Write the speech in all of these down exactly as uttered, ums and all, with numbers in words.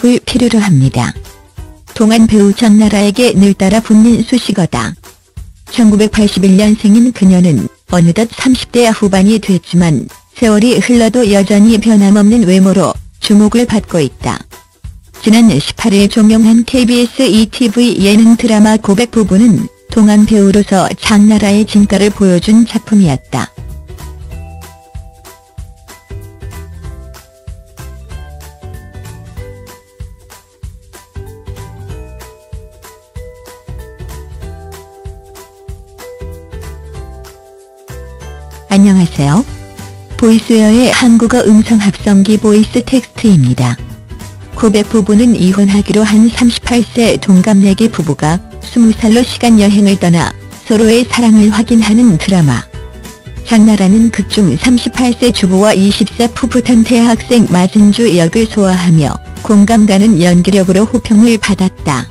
주목을 필요로 합니다. 동안 배우 장나라에게 늘 따라 붙는 수식어다. 천구백팔십일 년생인 그녀는 어느덧 삼십 대 후반이 됐지만 세월이 흘러도 여전히 변함없는 외모로 주목을 받고 있다. 지난 십팔 일 종영한 케이비에스 이티비 예능 드라마 고백부부는 동안 배우로서 장나라의 진가를 보여준 작품이었다. 안녕하세요. 보이스웨어의 한국어 음성 합성기 보이스 텍스트입니다. 고백부부는 이혼하기로 한 삼십팔 세 동갑내기 부부가 스무 살로 시간 여행을 떠나 서로의 사랑을 확인하는 드라마. 장나라는 극중 삼십팔 세 주부와 이십 세 풋풋한 대학생 마진주 역을 소화하며 공감 가는 연기력으로 호평을 받았다.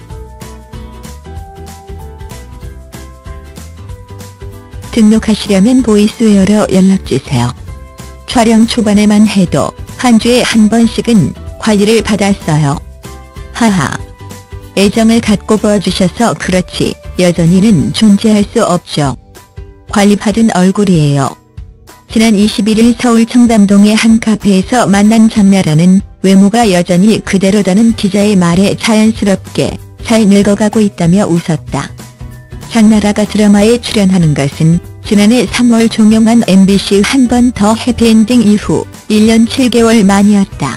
등록하시려면 보이스웨어로 연락주세요. 촬영 초반에만 해도 한 주에 한 번씩은 관리를 받았어요. 하하. 애정을 갖고 봐주셔서 그렇지 여전히는 존재할 수 없죠. 관리받은 얼굴이에요. 지난 이십일 일 서울 청담동의 한 카페에서 만난 장나라는 외모가 여전히 그대로다는 기자의 말에 자연스럽게 잘 늙어가고 있다며 웃었다. 장나라가 드라마에 출연하는 것은 지난해 삼월 종영한 엠비씨 한 번 더 해피엔딩 이후 일 년 칠 개월 만이었다.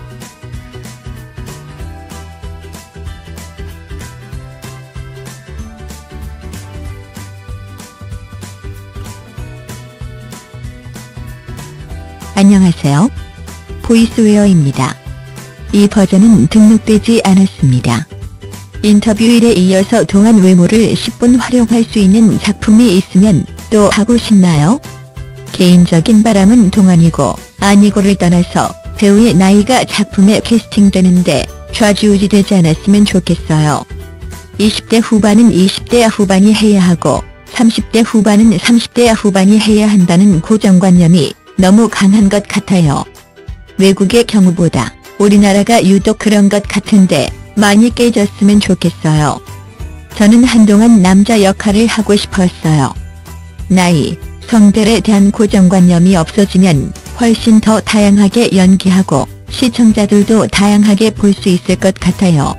안녕하세요. 보이스웨어입니다. 이 버전은 등록되지 않았습니다. 인터뷰일에 이어서 동안 외모를 십 분 활용할 수 있는 작품이 있으면 또 하고 싶나요? 개인적인 바람은 동안이고 아니고를 떠나서 배우의 나이가 작품에 캐스팅되는데 좌지우지되지 않았으면 좋겠어요. 이십 대 후반은 이십 대 후반이 해야 하고 삼십 대 후반은 삼십 대 후반이 해야 한다는 고정관념이 너무 강한 것 같아요. 외국의 경우보다 우리나라가 유독 그런 것 같은데 많이 깨졌으면 좋겠어요. 저는 한동안 남자 역할을 하고 싶었어요. 나이, 성별에 대한 고정관념이 없어지면 훨씬 더 다양하게 연기하고 시청자들도 다양하게 볼 수 있을 것 같아요.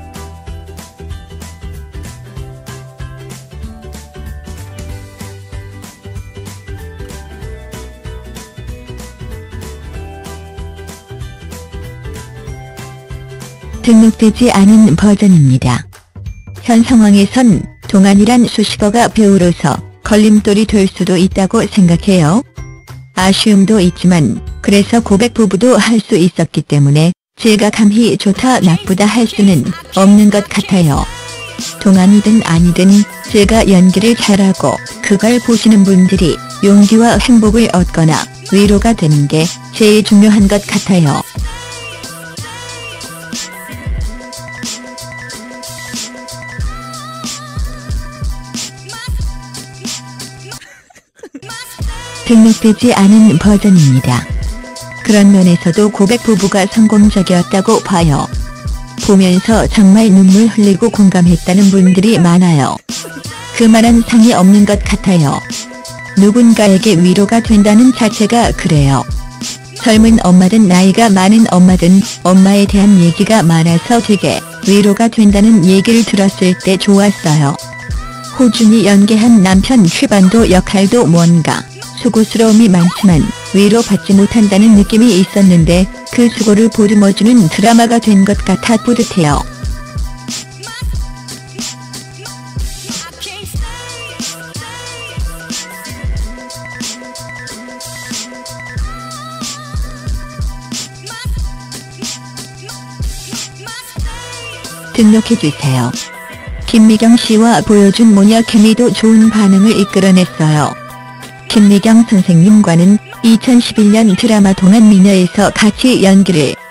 등록되지 않은 버전입니다. 현 상황에선 동안이란 수식어가 배우로서 걸림돌이 될 수도 있다고 생각해요. 아쉬움도 있지만 그래서 고백부부도 할 수 있었기 때문에 제가 감히 좋다 나쁘다 할 수는 없는 것 같아요. 동안이든 아니든 제가 연기를 잘하고 그걸 보시는 분들이 용기와 행복을 얻거나 위로가 되는 게 제일 중요한 것 같아요. 등록되지 않은 버전입니다. 그런 면에서도 고백부부가 성공적이었다고 봐요. 보면서 정말 눈물 흘리고 공감했다는 분들이 많아요. 그만한 상이 없는 것 같아요. 누군가에게 위로가 된다는 자체가 그래요. 젊은 엄마든 나이가 많은 엄마든 엄마에 대한 얘기가 많아서 되게 위로가 된다는 얘기를 들었을 때 좋았어요. 호준이 연기한 남편 휘반도 역할도 뭔가 수고스러움이 많지만 위로받지 못한다는 느낌이 있었는데 그 수고를 보듬어주는 드라마가 된 것 같아 뿌듯해요. 등록해주세요. 김미경 씨와 보여준 모녀 케미도 좋은 반응을 이끌어냈어요. 김미경 선생님과는 이천십일 년 드라마 동안미녀에서 같이 연기를